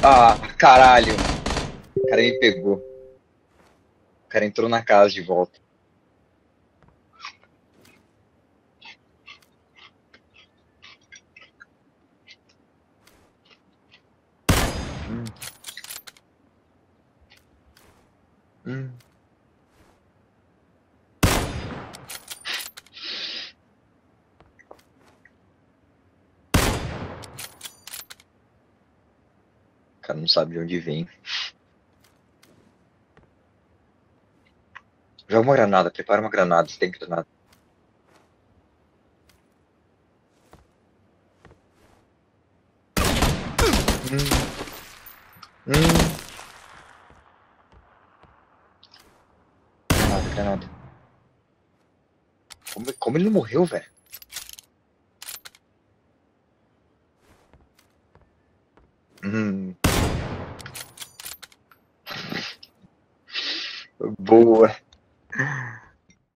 Ah, caralho. O cara me pegou. O cara entrou na casa de volta. Hum, hum. O cara não sabe de onde vem. Joga uma granada, prepara uma granada, se tem granada. Hum, hum. Granada, granada. Como ele não morreu, velho? Hum, boa.